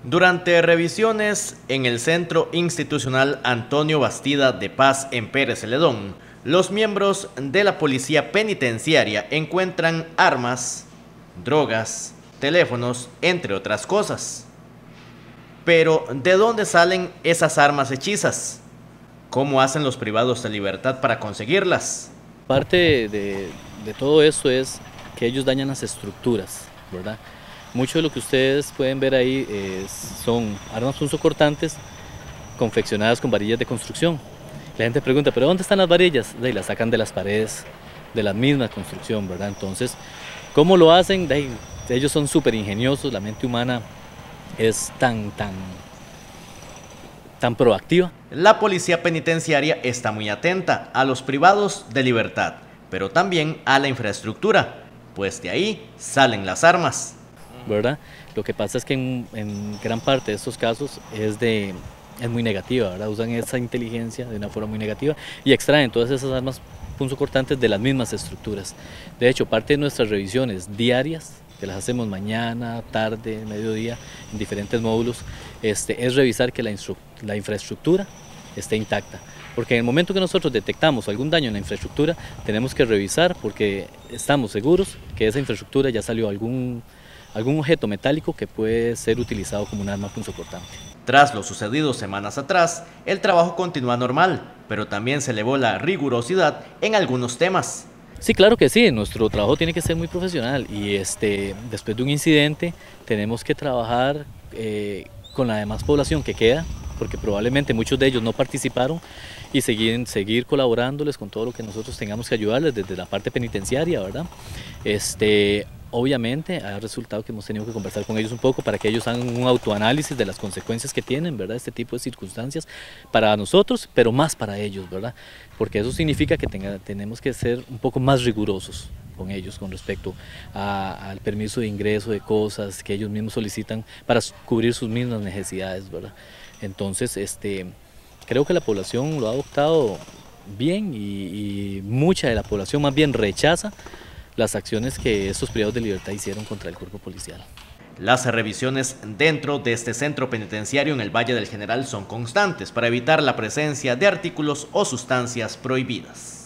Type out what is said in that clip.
Durante revisiones en el Centro Institucional Antonio Bastida de Paz en Pérez Celedón, los miembros de la Policía Penitenciaria encuentran armas, drogas, teléfonos, entre otras cosas. Pero, ¿de dónde salen esas armas hechizas? ¿Cómo hacen los privados de libertad para conseguirlas? Parte de todo esto es que ellos dañan las estructuras, ¿verdad? Mucho de lo que ustedes pueden ver ahí son armas punzocortantes confeccionadas con varillas de construcción. La gente pregunta, ¿pero dónde están las varillas? Y las sacan de las paredes de la misma construcción, ¿verdad? Entonces, ¿cómo lo hacen? Ellos son súper ingeniosos, la mente humana es tan proactiva. La policía penitenciaria está muy atenta a los privados de libertad, pero también a la infraestructura, pues de ahí salen las armas, ¿verdad? Lo que pasa es que en gran parte de estos casos es muy negativa, ¿verdad? Usan esa inteligencia de una forma muy negativa y extraen todas esas armas punzocortantes de las mismas estructuras. De hecho, parte de nuestras revisiones diarias, que las hacemos mañana, tarde, mediodía, en diferentes módulos, es revisar que la infraestructura esté intacta. Porque en el momento que nosotros detectamos algún daño en la infraestructura, tenemos que revisar porque estamos seguros que esa infraestructura ya salió algún objeto metálico que puede ser utilizado como un arma punzocortante. Tras lo sucedido semanas atrás, el trabajo continúa normal, pero también se elevó la rigurosidad en algunos temas. Sí, claro que sí, nuestro trabajo tiene que ser muy profesional y después de un incidente tenemos que trabajar con la demás población que queda, porque probablemente muchos de ellos no participaron, y seguir colaborándoles con todo lo que nosotros tengamos que ayudarles desde la parte penitenciaria, ¿verdad? Obviamente ha resultado que hemos tenido que conversar con ellos un poco para que ellos hagan un autoanálisis de las consecuencias que tienen, ¿verdad? Este tipo de circunstancias para nosotros, pero más para ellos, ¿verdad? Porque eso significa que tenemos que ser un poco más rigurosos con ellos con respecto al permiso de ingreso de cosas que ellos mismos solicitan para cubrir sus mismas necesidades, ¿verdad? Entonces, creo que la población lo ha adoptado bien y mucha de la población más bien rechaza las acciones que estos privados de libertad hicieron contra el cuerpo policial. Las revisiones dentro de este centro penitenciario en el Valle del General son constantes para evitar la presencia de artículos o sustancias prohibidas.